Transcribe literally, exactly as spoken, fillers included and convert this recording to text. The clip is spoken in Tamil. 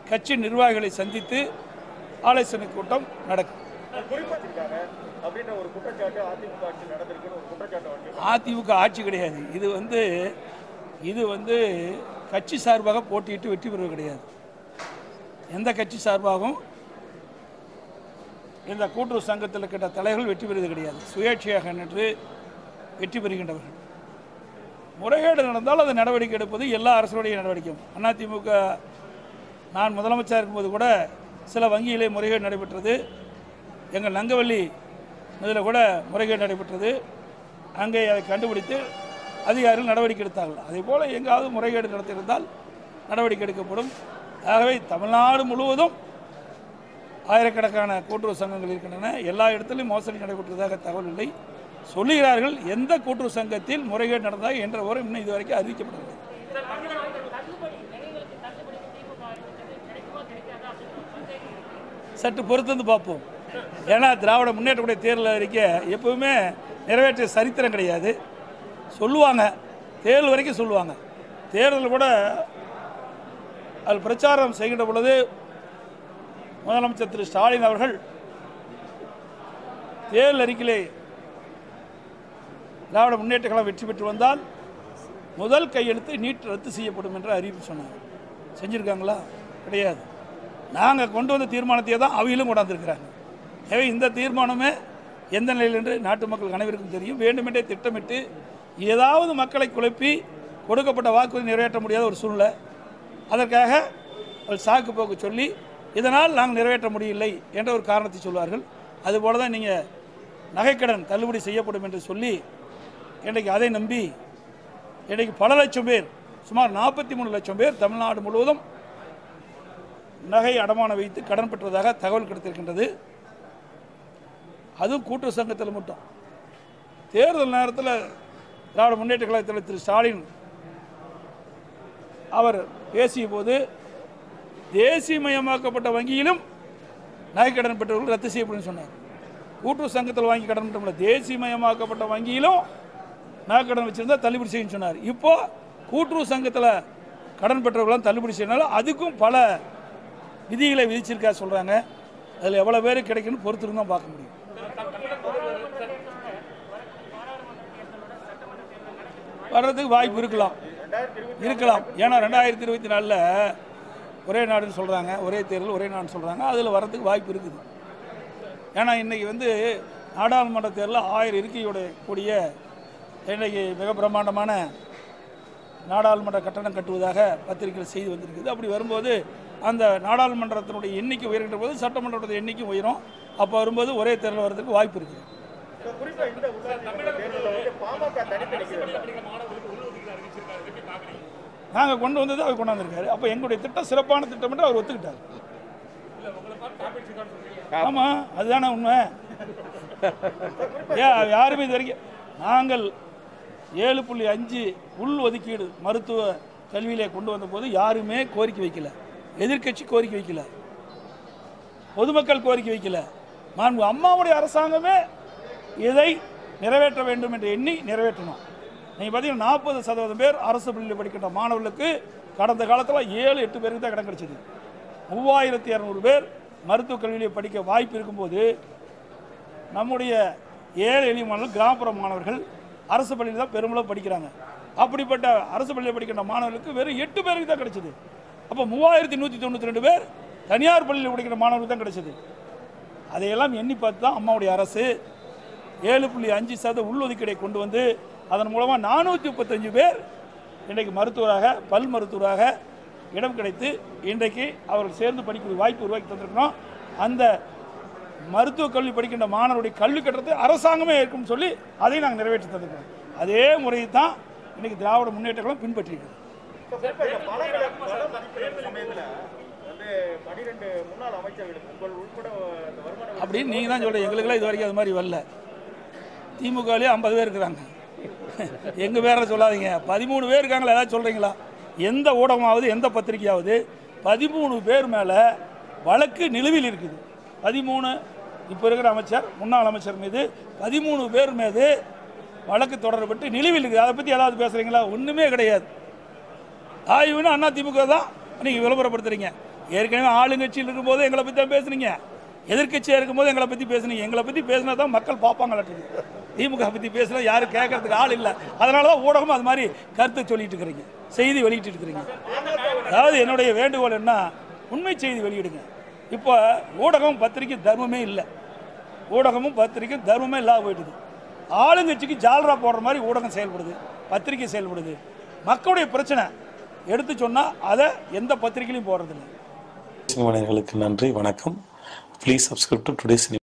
கட்சி நிர்வாகிகளை சந்தித்து ஆலோசனை கூட்டம் நடக்கும். அதிமுக ஆட்சி கிடையாது. இது வந்து இது வந்து கட்சி சார்பாக போட்டியிட்டு வெற்றி பெறுவது கிடையாது. எந்த கட்சி சார்பாகவும் இந்த கூட்டுறவு சங்கத்தில் இருக்கின்ற தலைவர்கள் வெற்றி பெறுவது கிடையாது. சுயேட்சையாக நின்று வெற்றி பெறுகின்றவர்கள். முறைகேடு நடந்தால் அதை நடவடிக்கை எடுப்பது எல்லா அரசுடைய நடவடிக்கையும். அதிமுக நான் முதலமைச்சர் இருக்கும்போது கூட சில வங்கியிலே முறைகேடு நடைபெற்றது. எங்கள் நங்கவள்ளி இதில் கூட முறைகேடு நடைபெற்றது. அங்கே அதை கண்டுபிடித்து அதிகாரிகள் நடவடிக்கை எடுத்தார்கள். அதே போல் எங்காவது முறைகேடு நடத்தியிருந்தால் நடவடிக்கை எடுக்கப்படும். ஆகவே தமிழ்நாடு முழுவதும் ஆயிரக்கணக்கான கூட்டுறவு சங்கங்கள் இருக்கின்றன. எல்லா இடத்திலும் மோசடி நடைபெற்றதாக தகவல் இல்லை. சொல்லுகிறார்கள். எந்த கூட்டுறவு சங்கத்தில் முறைகேடு நடந்ததாக என்ற ஒரு இன்னும் இதுவரைக்கும் அறிவிக்கப்படவில்லை. சற்று பொறுத்து பார்ப்போம். ஏன்னா திராவிட முன்னேற்றக்கூடிய தேர்தல் அறிக்கை எப்பவுமே நிறைவேற்றிய சரித்திரம் கிடையாது. சொல்லுவாங்க, தேர்தல் வரைக்கும் சொல்லுவாங்க. தேர்தல் கூட அது பிரச்சாரம் செய்கின்ற பொழுது முதலமைச்சர் திரு ஸ்டாலின் அவர்கள் தேர்தல் அறிக்கையிலே திராவிட முன்னேற்ற கழகம் வெற்றி பெற்று வந்தால் முதல் கையெழுத்து நீட் ரத்து செய்யப்படும் என்ற அறிவிப்பு சொன்னாங்க. செஞ்சுருக்காங்களா? கிடையாது. நாங்கள் கொண்டு வந்த தீர்மானத்தையே தான் அவையிலும் கொண்டாந்துருக்கிறாங்க. எனவே இந்த தீர்மானமே எந்த நிலையில் என்று நாட்டு மக்கள் அனைவருக்கும் தெரியும். வேண்டுமென்றே திட்டமிட்டு ஏதாவது மக்களை குழப்பி கொடுக்கப்பட்ட வாக்குறுதி நிறைவேற்ற முடியாத ஒரு சூழ்நிலை. அதற்காக சாக்கு போக்கு சொல்லி இதனால் நாங்கள் நிறைவேற்ற முடியவில்லை என்ற ஒரு காரணத்தை சொல்வார்கள். அதுபோல தான் நீங்கள் நகைக்கடன் தள்ளுபடி செய்யப்படும் என்று சொல்லி இன்றைக்கு அதை நம்பி இன்றைக்கு பல லட்சம் பேர், சுமார் நாற்பத்தி மூணு லட்சம் பேர் தமிழ்நாடு முழுவதும் நகை அடமானம் வைத்து கடன் பெற்றதாக தகவல் கிடைத்திருக்கின்றது. அதுவும் கூட்டுறவு சங்கத்தில் மட்டும். தேர்தல் நேரத்தில் திராவிட முன்னேற்ற கழகத்தில் திரு ஸ்டாலின் அவர் பேசிய போது தேசியமயமாக்கப்பட்ட வங்கியிலும் நகைக்கடன் பெற்றவர்கள் ரத்து செய்யப்படும் சொன்னார். கூட்டுறவு சங்கத்தில் வாங்கி கடன் பெற்ற தேசியமயமாக்கப்பட்ட வங்கியிலும் நகைக்கடன் வச்சிருந்தா தள்ளுபடி செய்யும் சொன்னார். இப்போ கூட்டுறவு சங்கத்தில் கடன் பெற்றவர்களும் தள்ளுபடி செய்யனாலும் அதுக்கும் பல விதிகளை விதிச்சிருக்கா சொல்கிறாங்க. அதில் எவ்வளோ பேர் கிடைக்குன்னு பொறுத்து தான் பார்க்க முடியும். வர்றதுக்கு வாய்ப்பு இருக்கலாம் இருக்கலாம் ஏன்னா ரெண்டாயிரத்தி இருபத்தி நாலில் ஒரே நாடுன்னு சொல்கிறாங்க, ஒரே தேர்தல் ஒரே நாடுன்னு சொல்கிறாங்க. அதில் வர்றதுக்கு வாய்ப்பு இருக்குது. ஏன்னா இன்றைக்கி வந்து நாடாளுமன்ற தேர்தலில் ஆயிரம் இருக்கையோட கூடிய இன்றைக்கி மிக பிரம்மாண்டமான நாடாளுமன்ற கட்டணம் கட்டுவதாக பத்திரிகைகள் செய்தி வந்திருக்குது. அப்படி வரும்போது அந்த நாடாளுமன்றத்தினுடைய எண்ணிக்கை உயர்கின்ற போது சட்டமன்றத்துடைய எண்ணிக்கை உயரும். அப்போ வரும்போது ஒரே தேர்தல் வர்றதுக்கு வாய்ப்பு இருக்குது. நாங்கள் கொண்டு வந்தது அவர் கொண்டாந்துருக்காரு. அப்போ எங்களுடைய திட்டம் சிறப்பான திட்டம் என்று அவர் ஒத்துக்கிட்டார். ஆமாம், அதுதானே உண்மை. ஏன் யாருமே இது வரைக்கும் நாங்கள் ஏழு புள்ளி அஞ்சு உள் ஒதுக்கீடு மருத்துவ கல்வியிலே கொண்டு வந்த போது யாருமே கோரிக்கை வைக்கல. எதிர்கட்சி கோரிக்கை வைக்கல, பொதுமக்கள் கோரிக்கை வைக்கல. மாண்பு அம்மாவுடைய அரசாங்கமே இதை நிறைவேற்ற வேண்டும் என்று எண்ணி நிறைவேற்றணும். நீங்கள் பார்த்தீங்கன்னா நாற்பது சதவீதம் பேர் அரசு பள்ளியில் படிக்கின்ற மாணவர்களுக்கு கடந்த காலத்தில் ஏழு எட்டு பேருக்கு தான் இடம் கிடைச்சிது. மூவாயிரத்தி இரநூறு பேர் மருத்துவக் கல்வியிலே படிக்க வாய்ப்பு இருக்கும்போது நம்முடைய ஏழை எளிய மாணவர்கள், கிராமப்புற மாணவர்கள் அரசு பள்ளியில் தான் பெருமளவு படிக்கிறாங்க. அப்படிப்பட்ட அரசு பள்ளியில் படிக்கின்ற மாணவர்களுக்கு வெறும் எட்டு பேருக்கு தான் கிடைச்சிது. அப்போ மூவாயிரத்தி நூற்றி தொண்ணூற்றி ரெண்டு பேர் தனியார் பள்ளியில் படிக்கிற மாணவர்களுக்கு தான் கிடைச்சது. அதையெல்லாம் எண்ணி பார்த்து தான் அம்மாவுடைய அரசு ஏழு புள்ளி அஞ்சு சதவீத உள்ளொதுக்கீடை கொண்டு வந்து அதன் மூலமாக நானூற்றி முப்பத்தஞ்சு பேர் இன்றைக்கு மருத்துவராக பல் மருத்துவராக இடம் கிடைத்து இன்றைக்கு அவர்கள் சேர்ந்து படிக்கக்கூடிய வாய்ப்பு உருவாக்கி தந்திருக்கிறோம். அந்த மருத்துவக் கல்வி படிக்கின்ற மாணவருடைய கல்வி கட்டணத்தை அரசாங்கமே இருக்கும்னு சொல்லி அதையும் நாங்கள் நிறைவேற்றி தந்திருக்கிறோம். அதே முறையை தான் இன்றைக்கி திராவிட முன்னேற்ற கழகம் பின்பற்றியிருக்கிறோம். அப்படின்னு நீங்கள் தான் சொல்கிறீங்க. எங்களுக்கெல்லாம் இது வரைக்கும் அது மாதிரி வரல. திமுகவிலே ஐம்பது பேர் இருக்கிறாங்க. எங்கள் பேரை சொல்லாதீங்க. பதிமூணு பேர் இருக்காங்களா? ஏதாவது சொல்கிறீங்களா? எந்த ஊடகமாவது எந்த பத்திரிகையாவது பதிமூணு பேர் மேலே வழக்கு நிலுவையில் இருக்குது. பதிமூணு இப்போ இருக்கிற அமைச்சர் முன்னாள் அமைச்சர் மீது பதிமூணு பேர் மீது வழக்கு தொடரப்பட்டு நிலுவையில் இருக்குது. அதை பற்றி ஏதாவது பேசுகிறீங்களா? ஒன்றுமே கிடையாது. ஆய்வுன்னு அண்ணா திமுக தான் நீங்கள் விளம்பரப்படுத்துகிறீங்க. ஏற்கனவே ஆளுங்கட்சியில் இருக்கும்போது எங்களை பற்றி தான் பேசுனீங்க, எதிர்கட்சியாக இருக்கும்போது எங்களை பற்றி பேசுனீங்க. எங்களை பற்றி பேசினா தான் மக்கள் பார்ப்பாங்களாட்டுது. திமுக பற்றி பேசினா யாரும் கேட்கறதுக்கு ஆள் இல்லை. அதனால தான் ஊடகம் அது மாதிரி கருத்தை சொல்லிட்டு இருக்கிறீங்க, செய்தி வெளியிட்டு இருக்கிறீங்க. அதாவது என்னுடைய வேண்டுகோள் என்ன, உண்மை செய்தி வெளியிடுங்க. இப்போ ஊடகம் பத்திரிக்கை தர்மமே இல்லை, ஊடகமும் பத்திரிக்கை தர்மமே இல்லாத போயிடுது. ஆளுங்கட்சிக்கு ஜாலரா போடுற மாதிரி ஊடகம் செயல்படுது, பத்திரிக்கை செயல்படுது. மக்களுடைய பிரச்சனை எடுத்து சொன்னால் அதை எந்த பத்திரிகையிலையும் போடுறதில்லை. நன்றி, வணக்கம். Please subscribe to today's.